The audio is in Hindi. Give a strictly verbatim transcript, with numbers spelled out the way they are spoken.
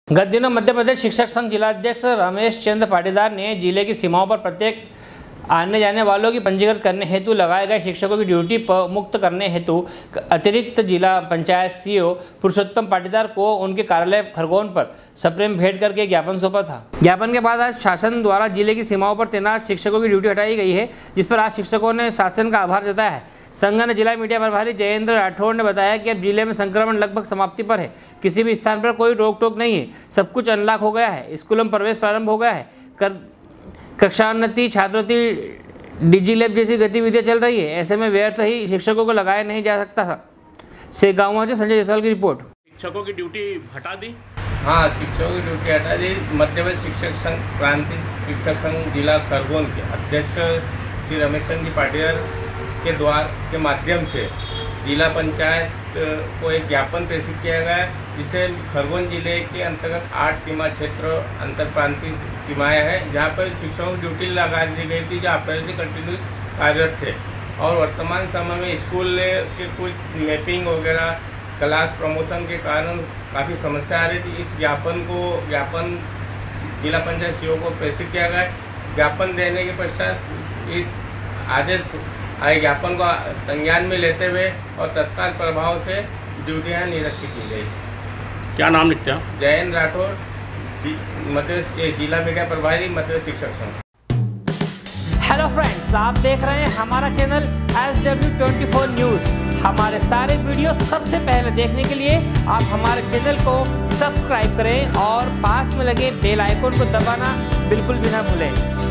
गत दिनों मध्य प्रदेश शिक्षक संघ जिलाध्यक्ष रमेश चंद्र पाटीदार ने जिले की सीमाओं पर प्रत्येक आने जाने वालों की पंजीकृत करने हेतु लगाए गए शिक्षकों की ड्यूटी पर मुक्त करने हेतु अतिरिक्त जिला पंचायत सीईओ पुरुषोत्तम पाटीदार को उनके कार्यालय खरगोन पर सप्रेम भेंट करके ज्ञापन सौंपा था। ज्ञापन के बाद आज शासन द्वारा जिले की सीमाओं पर तैनात शिक्षकों की ड्यूटी हटाई गई है, जिस पर आज शिक्षकों ने शासन का आभार जताया है। संघ ने जिला मीडिया प्रभारी जयेंद्र राठौड़ ने बताया कि अब जिले में संक्रमण लगभग समाप्ति पर है, किसी भी स्थान पर कोई रोक टोक नहीं है, सब कुछ अनलॉक हो गया है, स्कूलों में प्रवेश प्रारंभ हो गया है, कर कक्षाोन्नति छात्रोन्नति डिजी लैब जैसी गतिविधियां चल रही है। ऐसे में व्यर्थ ही शिक्षकों को लगाया नहीं जा सकता था। से गाँव से संजय जयसवाल की रिपोर्ट। शिक्षकों की ड्यूटी हटा दी। हाँ, शिक्षकों की ड्यूटी हटा दी। मध्य प्रदेश शिक्षक संघ क्रांति शिक्षक संघ जिला खरगोन के अध्यक्ष श्री रमेश चंद्र पाटीदार के द्वार के माध्यम से जिला पंचायत को एक ज्ञापन प्रेषित किया गया, जिसे खरगोन जिले के अंतर्गत आठ सीमा क्षेत्र अंतर प्रांतीय सीमाएं हैं, जहां पर शिक्षकों की ड्यूटी लगा दी गई थी, जो अप्रैल से कंटिन्यूस कार्यरत थे। और वर्तमान समय में स्कूल के कुछ मैपिंग वगैरह क्लास प्रमोशन के कारण काफ़ी समस्या आ रही थी। इस ज्ञापन को ज्ञापन जिला पंचायत सीईओ को प्रेषित किया गया। ज्ञापन देने के पश्चात इस आदेश को आए ज्ञापन को संज्ञान में लेते हुए और तत्काल प्रभाव से ड्यूटियाँ निरस्त की गई। क्या नाम लिखते हैं? जयेंद्र राठौड़, मध्य जिला मीडिया प्रभारी, मध्य शिक्षक संघ। हेलो फ्रेंड्स, आप देख रहे हैं हमारा channel S W twenty four news. हमारे सारे वीडियो सबसे पहले देखने के लिए आप हमारे चैनल को सब्सक्राइब करें और पास में लगे बेल आइकन को दबाना बिल्कुल भी ना भूलें।